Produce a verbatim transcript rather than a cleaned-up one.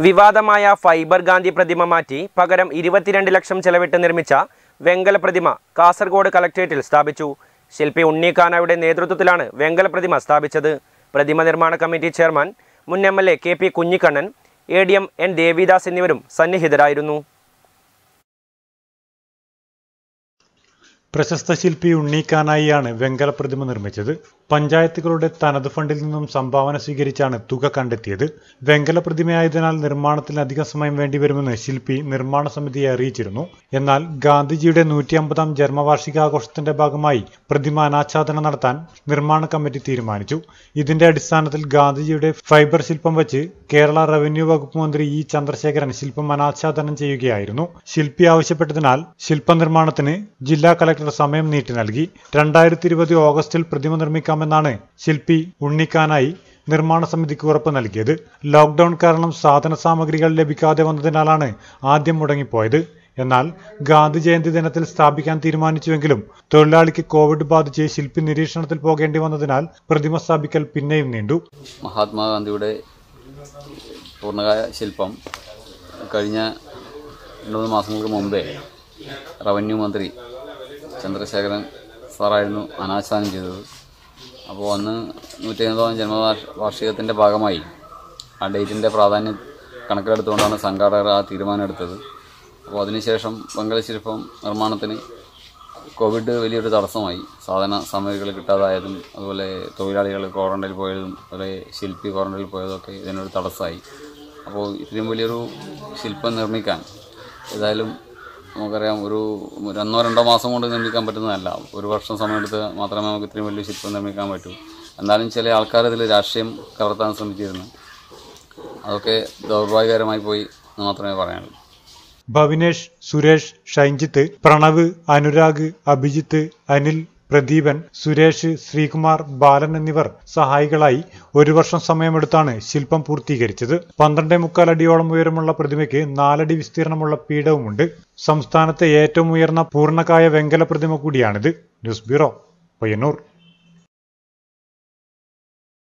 വിവാദമായ ഫൈബർ ഗാന്ധി പ്രതിമ മാറ്റി പകരം ഇരുപത്തിരണ്ട് ലക്ഷം ചെലവിട്ട് നിർമ്മിച്ച വെങ്കല പ്രതിമ കാസർഗോഡ് കളക്ടറേറ്റിൽ സ്ഥാപിച്ചു. ശില്പി ഉണ്ണിക്കാനായുടെ നേതൃത്വത്തിലാണ് വെങ്കല പ്രതിമ സ്ഥാപിച്ചത്. പ്രതിമ നിർമ്മാണ കമ്മിറ്റി ചെയർമാൻ മുൻ M L A K P Kunhikannan, A D M N Devidas എന്നിവരും സന്നിഹിതരായിരുന്നു. പ്രശസ്ത ശില്പി ഉണ്ണിക്കാനായിയാണ് വെങ്കല പ്രതിമ നിർമ്മിച്ചത്. പഞ്ചായത്തുകളുടെ തനത് ഫണ്ടിൽ നിന്നും സംഭാവന സ്വീകരിച്ചാണ് തുക കണ്ടെത്തിയത്. വെങ്കല പ്രതിമയായതിനാൽ നിർമ്മാണത്തിന് അധിക സമയം വേണ്ടിവരുമെന്ന് ശില്പി നിർമ്മാണ സമിതിയെ അറിയിച്ചിരുന്നു. എന്നാൽ ഗാന്ധിജിയുടെ നൂറ്റി അമ്പതാം ജന്മവാർഷികാഘോഷത്തിന്റെ ഭാഗമായി പ്രതിമ അനാച്ഛാദനം നടത്താൻ നിർമ്മാണ കമ്മിറ്റി തീരുമാനിച്ചു. ഇതിന്റെ അടിസ്ഥാനത്തിൽ ഗാന്ധിജിയുടെ ഫൈബർ ശില്പം വെച്ച് കേരള റവന്യൂ വകുപ്പ് മന്ത്രി ഇ ചന്ദ്രശേഖരൻ ശില്പം അനാച്ഛാദനം ചെയ്യുകയായിരുന്നു. ശില്പി ആവശ്യപ്പെട്ടതിനാൽ ശില്പനിർമ്മാണത്തിന് ജില്ലാ കളക്ടർ സമയം നീട്ടി നൽകി. രണ്ടായിരത്തി ഇരുപത് ഓഗസ്റ്റിൽ പ്രതിമ നിർമ്മിക്കാമെന്നാണ് ശില്പി ഉണ്ണിക്കാനായി നിർമ്മാണ സമിതിക്ക് ഉറപ്പ് നൽകിയത്. ലോക്ക്ഡൌൺ കാരണം സാധന സാമഗ്രികൾ ലഭിക്കാതെ വന്നതിനാലാണ് ആദ്യം മുടങ്ങിപ്പോയത്. എന്നാൽ ഗാന്ധി ജയന്തി ദിനത്തിൽ സ്ഥാപിക്കാൻ തീരുമാനിച്ചുവെങ്കിലും തൊഴിലാളിക്ക് കോവിഡ് ബാധിച്ച് ശില്പി നിരീക്ഷണത്തിൽ പോകേണ്ടി വന്നതിനാൽ പ്രതിമ സ്ഥാപിക്കൽ പിന്നെയും നീണ്ടു. മഹാത്മാഗാന്ധിയുടെ പൂർണ്ണകായ ശില്പം കഴിഞ്ഞ രണ്ടു മൂന്ന് മാസങ്ങൾക്ക് മുമ്പേ റവന്യൂ മന്ത്രി ചന്ദ്രശേഖരൻ സാറായിരുന്നു അനാച്ഛാദനം ചെയ്തത്. അപ്പോൾ അന്ന് നൂറ്റി അമ്പതാം ജന്മവാർഷികത്തിൻ്റെ ഭാഗമായി ആ ഡേറ്റിൻ്റെ പ്രാധാന്യം കണക്കിലെടുത്തുകൊണ്ടാണ് സംഘാടകർ ആ തീരുമാനം എടുത്തത്. അപ്പോൾ അതിനുശേഷം വെങ്കലശില്പം നിർമ്മാണത്തിന് കോവിഡ് വലിയൊരു തടസ്സമായി. സാധന സാമഗ്രികൾ കിട്ടാതായതും അതുപോലെ തൊഴിലാളികൾ ക്വാറന്റൈനിൽ പോയതും അതുപോലെ ശില്പി ക്വാറന്റൈനിൽ പോയതൊക്കെ ഇതിനൊരു തടസ്സമായി. അപ്പോൾ ഇത്രയും വലിയൊരു ശില്പം നിർമ്മിക്കാൻ ഏതായാലും നമുക്കറിയാം ഒരു ഒന്നോ രണ്ടോ മാസം കൊണ്ട് നിർമ്മിക്കാൻ പറ്റുന്നതല്ല. ഒരു വർഷം സമയമെടുത്ത് മാത്രമേ നമുക്ക് ഇത്രയും വലിയ ശില്പം നിർമ്മിക്കാൻ പറ്റൂ. എന്നാലും ചില ആൾക്കാർ ഇതിൽ രാഷ്ട്രീയം കലർത്താൻ ശ്രമിച്ചിരുന്നു. അതൊക്കെ ദൗർഭാഗ്യകരമായി പോയി എന്ന് മാത്രമേ പറയാനുള്ളൂ. ഭവിനേഷ്, സുരേഷ്, ഷൈൻജിത്ത്, പ്രണവ്, അനുരാഗ്, അഭിജിത്ത്, അനിൽ, പ്രദീപൻ, സുരേഷ്, ശ്രീകുമാർ, ബാലൻ എന്നിവർ സഹായികളായി ഒരു വർഷം സമയമെടുത്താണ് ശില്പം പൂർത്തീകരിച്ചത്. പന്ത്രണ്ടേ മുക്കാൽ അടിയോളം ഉയരമുള്ള പ്രതിമയ്ക്ക് നാലടി വിസ്തീർണമുള്ള പീഠവുമുണ്ട്. സംസ്ഥാനത്തെ ഏറ്റവും ഉയർന്ന പൂർണ്ണകായ വെങ്കല പ്രതിമ കൂടിയാണിത്. News bureau, Payyanur.